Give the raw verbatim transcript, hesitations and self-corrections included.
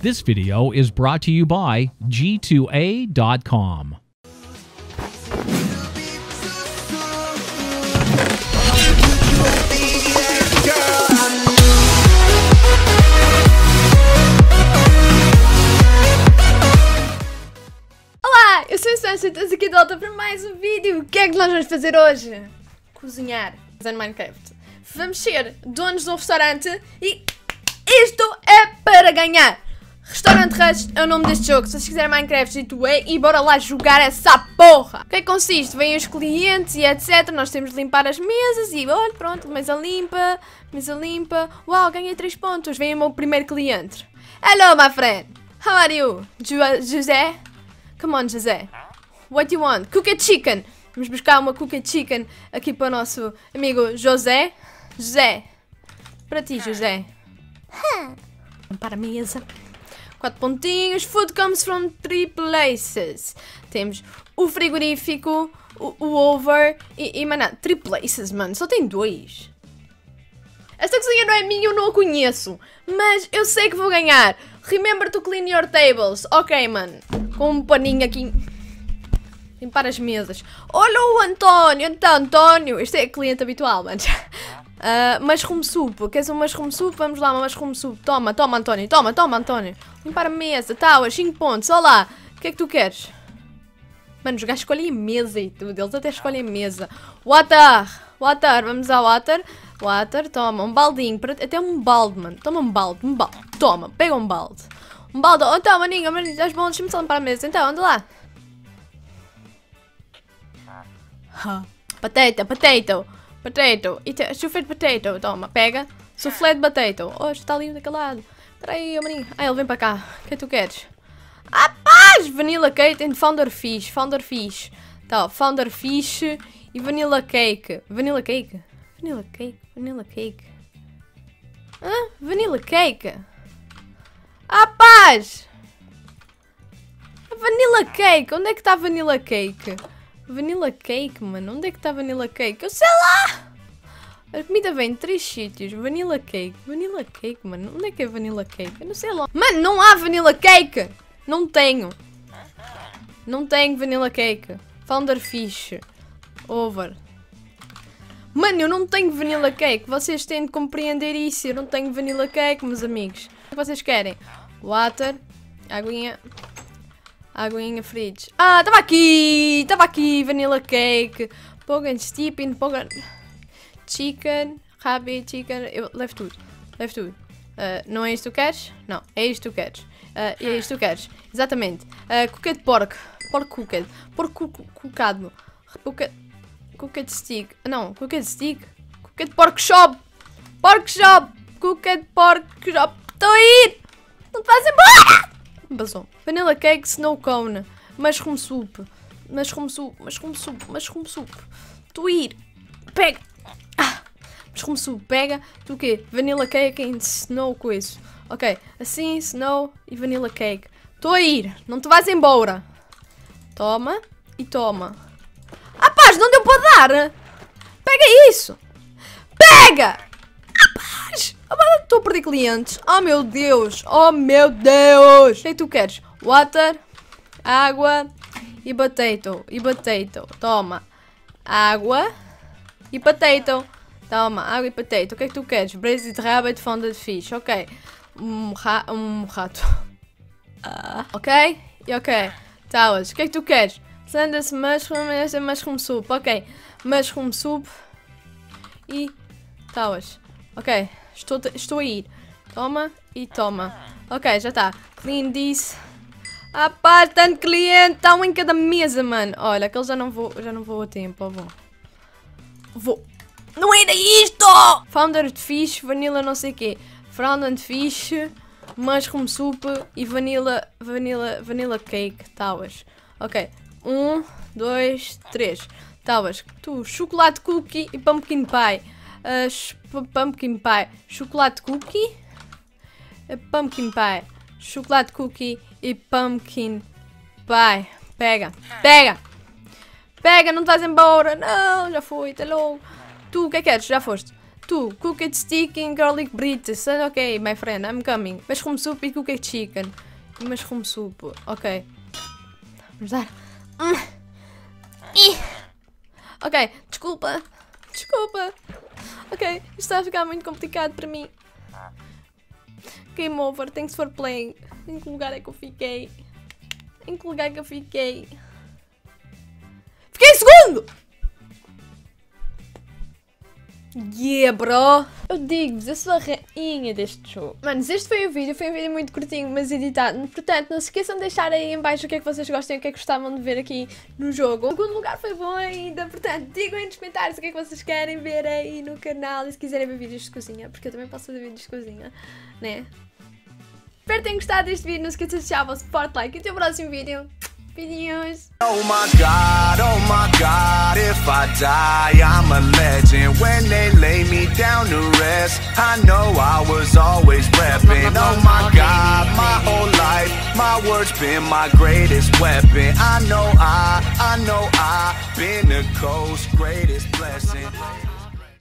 This video is brought to you by G two A dot com. Olá, eu sou a Sasha e estamos aqui de volta para mais um vídeo. O que é que nós vamos fazer hoje? Cozinhar, fazer Minecraft. Vamos ser donos de um restaurante e isto é para ganhar. Restaurant Rush é o nome deste jogo. Se vocês quiserem Minecraft G two A, e bora lá jogar essa porra. O que é que consiste? Vêm os clientes e etcétera. Nós temos de limpar as mesas e olha, pronto, mesa limpa, mesa limpa. Uau, ganhei três pontos. Vem o meu primeiro cliente. Hello, my friend. How are you? Jo José? Come on, José. What do you want? Cooked chicken. Vamos buscar uma cooked chicken aqui para o nosso amigo José. José. Para ti, José. Para a mesa. Quatro pontinhos. Food comes from three places. Temos o frigorífico, o, o over e, e mano, three places, mano. Só tem dois. Esta cozinha não é minha, eu não a conheço. Mas eu sei que vou ganhar. Remember to clean your tables. Ok, mano. Com um paninho aqui. Limpar as mesas. Olha o António. Então, António. Este é cliente habitual, mano. Uh, mushroom soup. Queres um mushroom soup? Vamos lá, uma mushroom soup. Toma, toma, António. Toma, toma, António. Limpar a mesa. Tá, cinco pontos. Olha lá. O que é que tu queres? Mano, os gajos escolhem a mesa e tudo. Eles até escolhem a mesa. Water. Water. Vamos ao water. Water. Toma, um baldinho. Até um balde, mano. Toma um balde. Um balde. Toma, pega um balde. Um balde. Oh, então, maninho. Maninho, estás bom? Deixa-me só limpar a mesa. Então, anda lá. Huh. Potato, potato. Potato. Stufed potato. Toma, pega. Soufflé de potato. Oh, está ali daquele lado. Espera aí, maninho. Ah, ele vem para cá. O que é que tu queres? Ah, paz! Vanilla cake and founder fish. Founder fish. Tá, founder fish e vanilla cake. Vanilla cake? Vanilla cake? Vanilla cake? Hã? Vanilla cake? Ah, paz! Vanilla cake. Onde é que está vanilla cake? Vanilla cake, mano. Onde é que está vanilla cake? Eu sei lá! A comida vem de três sítios. Vanilla cake. Vanilla cake, mano. Onde é que é vanilla cake? Eu não sei lá. Mano, não há vanilla cake! Não tenho. Não tenho vanilla cake. Founder fish. Over. Mano, eu não tenho vanilla cake. Vocês têm de compreender isso. Eu não tenho vanilla cake, meus amigos. O que vocês querem? Water. Aguinha. Aguinha, fridge. Ah, estava aqui! Estava aqui! Vanilla cake. Pogan steeping. Pogan... Chicken. Rabbit, chicken. Eu levo tudo. Levo tudo. Uh, não é isto que tu queres? Não. É isto que tu queres. Uh, é isto que tu queres. Exatamente. Uh, cooked pork. Pork cooked. Pork cucado. Cooked... Cooked stick. Não. Cooked stick. Cooked pork shop. Pork shop. Cooked pork shop. Estou a ir! Não te vais embora! Basou. Vanilla cake, snow cone, mushroom soup, mushroom soup, mushroom soup, mushroom soup. Tu ir, pega. Ah, mushroom soup, pega. Tu o quê? Vanilla cake and snow coisa. Ok, assim, snow e vanilla cake. Estou a ir, não te vais embora. Toma e toma. Ah, paz, não deu para dar. Pega isso. Pega. Ah, paz. Estou a perder clientes. Oh meu Deus. Oh meu Deus. O que é que tu queres? Water. Água. E potato. E potato. Toma. Água. E potato. Toma. Água e potato. O que é que tu queres? Braised rabbit, founded fish. Ok. Um, ra um rato. Ah. Ok. E ok. Towers. O que é que tu queres? Sanders mushroom. Esta é mushroom soup. Ok. Mushroom soup. E towers. Ok. Estou, estou a ir. Toma e toma. Ok, já está. Clean this. Ah pá, tanto cliente. Está um em cada mesa, mano. Olha, aquele já não vou, já não vou a tempo. Vou. Vou. Não era isto! Founder fish, vanilla não sei o quê. Founder fish, mushroom soup e vanilla, vanilla, vanilla cake. Towers. Ok. Um, dois, três. Towers. Tu, chocolate cookie e pumpkin pie. Uh, pumpkin pie, chocolate cookie, uh, pumpkin pie, chocolate cookie e pumpkin pie. Pega, pega, pega, não estás embora. Não, já fui, até logo. Tu, o que é que queres? Já foste. Tu tu? Cooked chicken, garlic breads. Ok, my friend, I'm coming. Mushroom soup e cooked chicken. Mushroom soup, ok. Vamos dar. Ok, desculpa. Desculpa. Ok, isto está a ficar muito complicado para mim. Game over, thanks for playing. Em que lugar é que eu fiquei? Em que lugar é que eu fiquei? Fiquei em segundo! Yeah, bro! Eu digo-vos, eu sou a rainha deste jogo. Manos, este foi o vídeo, foi um vídeo muito curtinho, mas editado. Portanto, não se esqueçam de deixar aí em baixo o que é que vocês gostam e o que é que gostavam de ver aqui no jogo. O segundo lugar foi bom ainda, portanto, digam aí nos comentários o que é que vocês querem ver aí no canal. E se quiserem ver vídeos de cozinha, porque eu também posso fazer vídeos de cozinha, né? Espero que tenham gostado deste vídeo, não se esqueçam de deixar o vosso forte like e até o próximo vídeo. Beijinhos! Oh my God, oh my God, if I die, I'm a legend. When they lay me down to rest, I know I was always repping. Oh my God, my whole life, my words been my greatest weapon. I know I, I know I've been the coast's greatest blessing.